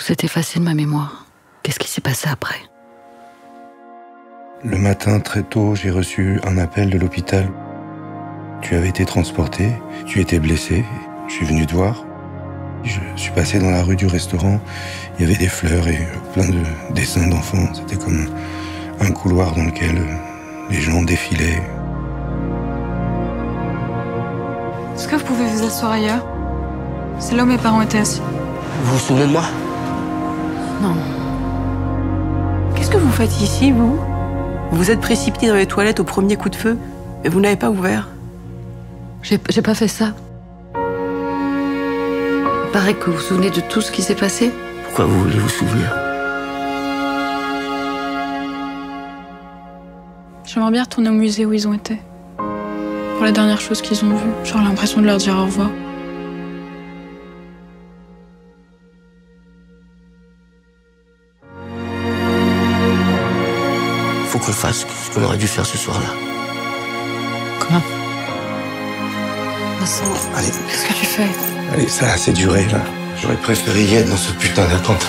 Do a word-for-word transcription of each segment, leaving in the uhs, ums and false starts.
s'est effacé de ma mémoire. Qu'est-ce qui s'est passé après? Le matin, très tôt, j'ai reçu un appel de l'hôpital. Tu avais été transporté, tu étais blessé. Je suis venu te voir. Je suis passé dans la rue du restaurant. Il y avait des fleurs et plein de dessins d'enfants. C'était comme un couloir dans lequel les gens défilaient. Est-ce que vous pouvez vous asseoir ailleurs? C'est là où mes parents étaient assis. Vous vous souvenez de moi? Non. Qu'est-ce que vous faites ici, vous? Vous vous êtes précipité dans les toilettes au premier coup de feu, et vous n'avez pas ouvert. J'ai j'ai pas fait ça. Il paraît que vous vous souvenez de tout ce qui s'est passé. Pourquoi vous voulez vous souvenir? J'aimerais bien retourner au musée où ils ont été. Pour la dernière chose qu'ils ont vue. J'aurais l'impression de leur dire au revoir. Faut qu'on fasse ce qu'on aurait dû faire ce soir-là. Comment? Vincent, Allez, qu'est-ce que tu fais? allez, ça a assez duré, là. J'aurais préféré y être dans ce putain d'attente.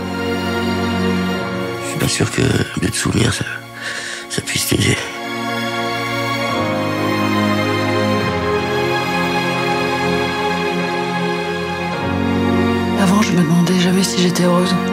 Je suis pas sûr que de te souvenir, ça, ça puisse t'aider. Avant, je me demandais jamais si j'étais heureuse.